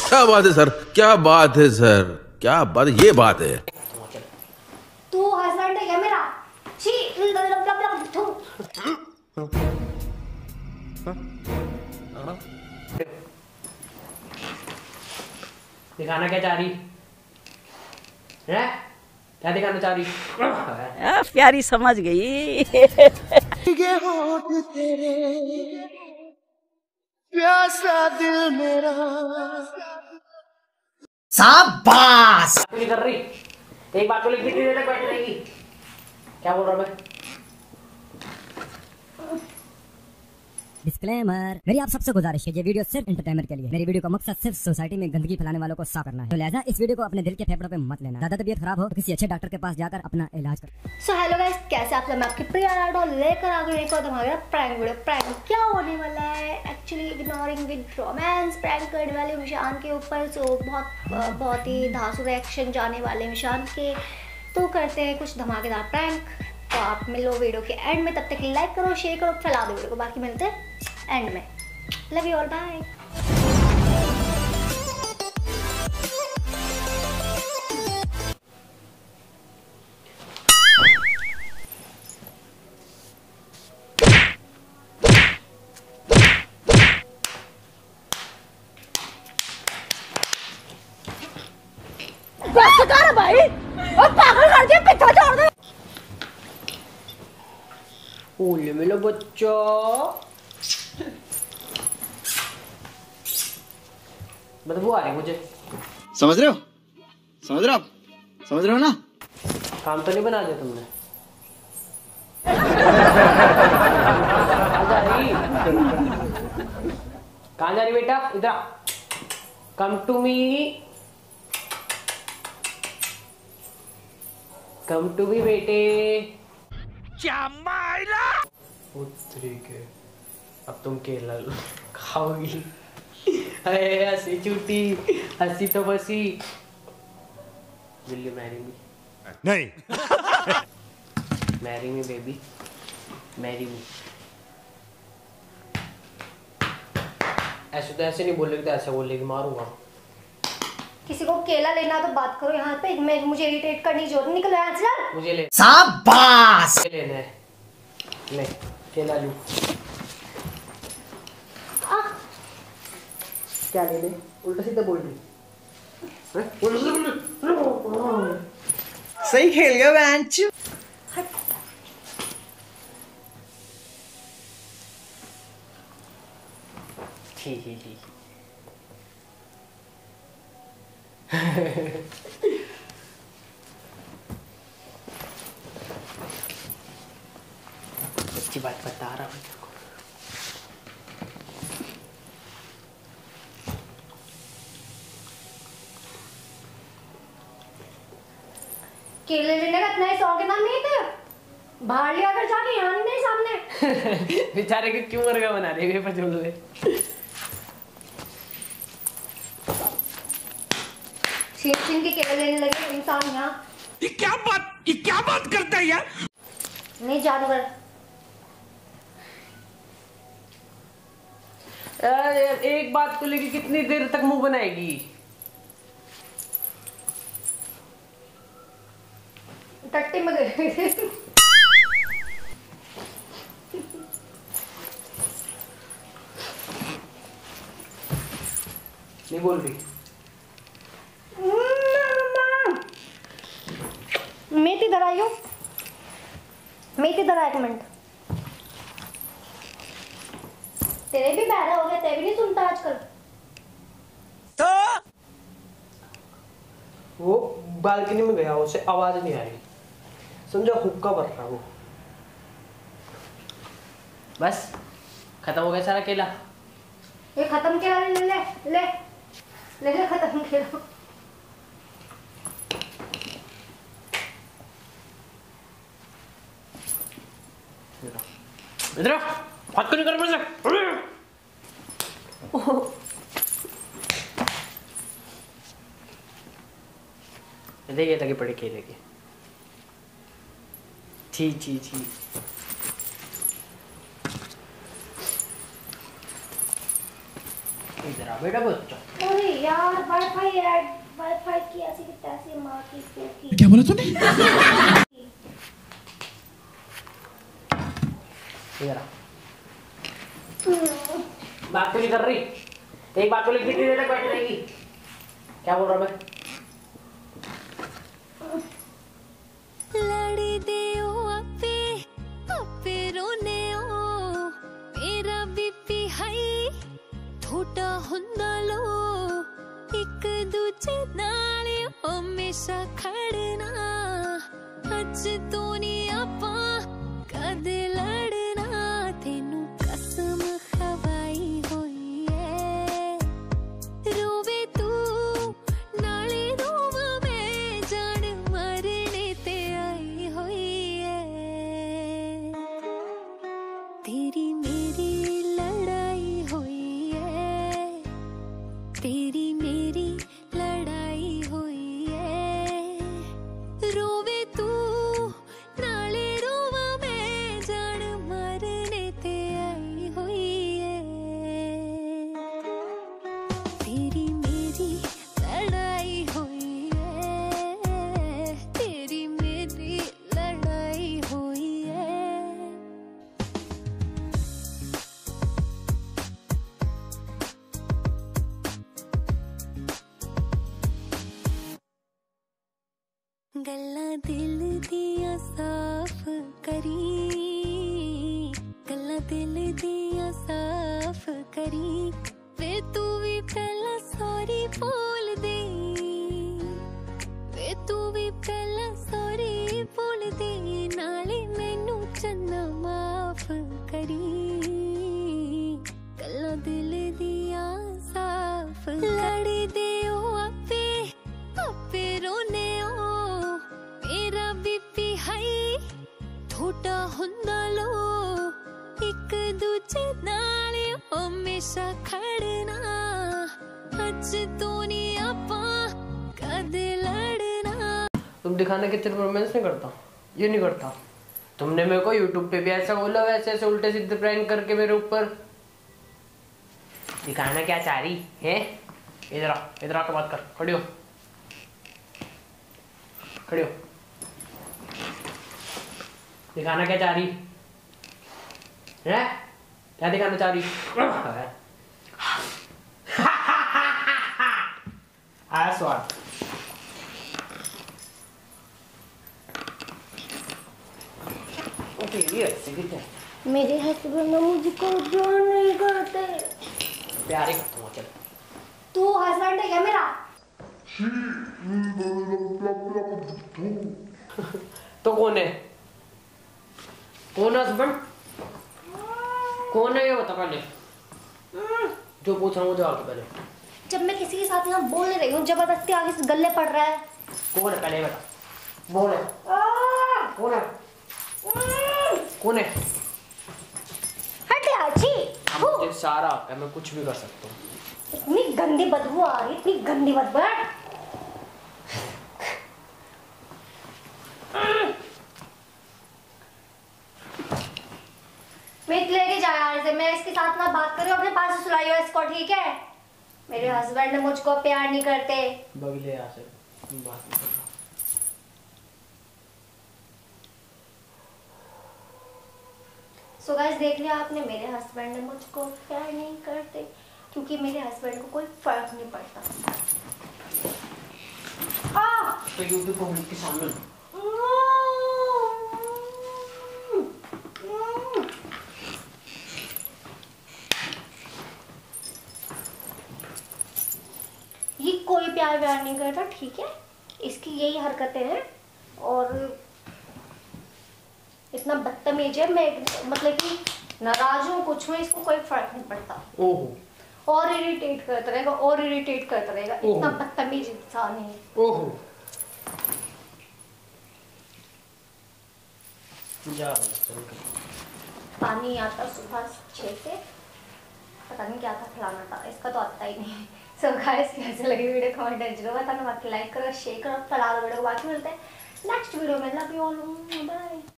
क्या बात है सर, क्या बात है सर, क्या बात है, ये बात है। तू हस्बैंड है क्या मेरा? छी दिखाना क्या चाह रही है? क्या दिखाना चाह रही? प्यारी समझ गई। ये होठ तेरे प्यासा दिल मेरा। शाबाश। नहीं कर रही, एक बात को लेकर कितनी देर तक बैठ रहेगी? क्या बोल रहा मैं? डिस्क्लेमर, मेरी आप सबसे गुजारिश है, ये वीडियो सिर्फ एंटरटेनमेंट के लिए। मेरी वीडियो का मकसद सिर्फ सोसाइटी में गंदगी फैलाने वालों को साफ करना है, तो लिहाजा इस वीडियो को अपने दिल के फेफड़ों पे मत लेना। ज्यादा तबीयत खराब हो तो किसी अच्छे डॉक्टर के पास जाकर अपना इलाज करो। सो हेलो गाइस, कैसे आप सब? मैं आपकी प्रिया राठौर लेकर आ गई एक और धमाकेदार प्रैंक वीडियो। प्रैंक क्या होने वाला है? Actually ignoring with romance prank करने वाले मिशान के ऊपर। सो बहुत ही धांसू रिएक्शन जाने वाले मिशान के, तो करते हैं कुछ धमाकेदार प्रैंक। तो आप मिलो वीडियो के एंड में, तब तक लाइक करो, शेयर करो, फैला दो वीडियो को। बाकी मिलते हैं एंड में। Love you all, bye. भाई और पागल कर दिया, पिछा छोड़ दे। ओले मेरा बच्चा, बदबू आ रही मुझे। समझ रहे हो? समझ रहे हो आप? समझ रहे हो ना? काम तो नहीं बना दिया तुमने? कहाँ जा रही बेटा? इधर come to me, come to me बेटे। पुत्री के अब तुम केला खाओगी। अरे हंसी छूटी, हंसी तो बसी। Will you marry me? नहीं। Marry me baby, marry me. ऐसे तो ऐसे नहीं बोलेगी, तो ऐसे बोलेगी, मारूंगा। किसी को केला लेना तो बात करो यहाँ पे, मैं मुझे इरिटेट करने की जरूरत। निकलो यहाँ से। मुझे ले, शाबाश। लेना है, ले केला लूं। क्या ले ले? उल्टा सीधा बोल रही। सही खेल गया बेंच। ही अच्छी बात बता रहा हूँ। केले लेने का इतना ही शौक है ना? नहीं थे बाहर ले आकर जाके यहाँ नहीं सामने। बेचारे को क्यों मुर्गा बना रहे हैं? पचोल ले। छीन के केले लेने लगे इंसान यहाँ। ये क्या बात करता है यार? नहीं जानवर। एक बात को लेके कितनी देर तक मुंह बनाएगी? टट्टी में गए। नहीं बोल रही। मेथी इधर आइयो, मेथी इधर आ एक मिनट। तेरे भी बहरा हो गया, तेरे भी नहीं सुनता आजकल। तो वो बालकनी में गया, उसे आवाज नहीं आ रही, समझो हुक्का भर रहा वो। बस खत्म हो गया सारा केला। ये खत्म क्या? ले ले ले ले ले, खत्म केला। इधर हाथ को नहीं कर मुझे। देखिए ताकि पड़े केले के। छी छी छी। इधर आ बेटा बच्चा। अरे यार वाईफाई की ऐसी की तैसी माँ की क्या बोला तूने? इधर आ। बात तो नहीं कर रही, एक बात तो लिख कितनी देर तक बैठी रहेगी? क्या बोल रहा मैं? लड़ी दे ओ अपे रोने ओ मेरा बीपी हाई थोड़ा हुंदा लो एक दूजे नाल हमेशा खड़ना अज तो नहीं आपा कदे लड़ना तेनू कसम खवाई होई है रोवे तू नाले रोवा मैं जान मरने ते आई होई है तेरी मेरी लड़ाई होई है तेरी मेरी लड़ाई होई है रोवे तू नाले रोवा मैं जान मरने ते आई होई है तेरी मेरी लड़ाई हुई है तेरी मेरी लड़ाई हुई है गल्ला दिल दिया साफ करी गल्ला दिल दिया साफ करी वे तू भी पहला सॉरी बोल दे वे तू भी पहला सॉरी बोल दे नाले मैनू चन्ना माफ करी गल्ला दिल दिया साफ लड़ी दे ओ अपे रोने ओ मेरा बीपी हाई थोड़ा हुंदा लो एक दूजे नाल हमेशा खड़ना अज तो नहीं आपा कदे लड़ना। तुम दिखाने के तेरे रोमांस नहीं करता, ये नहीं करता। तुमने मेरे को YouTube पे भी ऐसा बोला, वैसे ऐसे उल्टे सीधे प्रैंक करके मेरे ऊपर दिखाना क्या चाह रही है? इधर आकर बात कर, खड़ी हो खड़ी हो। दिखाना क्या चाह रही है? क्या दिखाना चाह रही आया स्वाद। मेरे हस्बैंड मुझको जो नहीं करते। प्यार ही करता हूँ। चल तू हस्बैंड है क्या मेरा? तो कौन है? कौन है हस्बैंड? कौन है ये बता पहले। जो पूछ रहा हूँ जवाब दो पहले। जब मैं किसी के साथ यहाँ बोल रही हूँ जबरदस्ती आगे से गले पड़ रहा है। कौन है पहले बता। बोल है। कौन है? कौन है? हट यार छी। मुझे सारा आता है, मैं कुछ भी कर सकता हूँ। इतनी गंदी बदबू आ रही, इतनी गंदी बदबू। मैं लेके जा यार से, मैं इसके साथ ना बात कर रही हूँ, अपने पास सुलाइयो इसको, ठीक है? मेरे हस्बैंड मुझको प्यार नहीं करते। बगले यहाँ से बात नहीं कर रहा। सो गाइस देख लिया आपने, मेरे हस्बैंड मुझको प्यार नहीं करते क्योंकि मेरे हस्बैंड को कोई फर्क नहीं पड़ता। तो यूट्यूब पब्लिक के सामने ये कोई प्यार व्यार नहीं करता, ठीक है? इसकी यही हरकतें हैं और इतना बदतमीज है। मैं मतलब कि नाराज हूँ कुछ में, इसको कोई फर्क नहीं पड़ता। ओहो। और इरिटेट करता रहेगा और इरिटेट करता रहेगा। इतना बदतमीज इंसान है। ओहो। जा पानी आता सुबह 6 से, पता नहीं क्या था, खिलाना था, इसका तो आता ही नहीं। सो गाइस कैसे लगी वीडियो कमेंट जरूर बताना, बाकी लाइक करो शेयर करो, फैला दो वीडियो। बाकी मिलते हैं नेक्स्ट वीडियो में। Love you all, bye.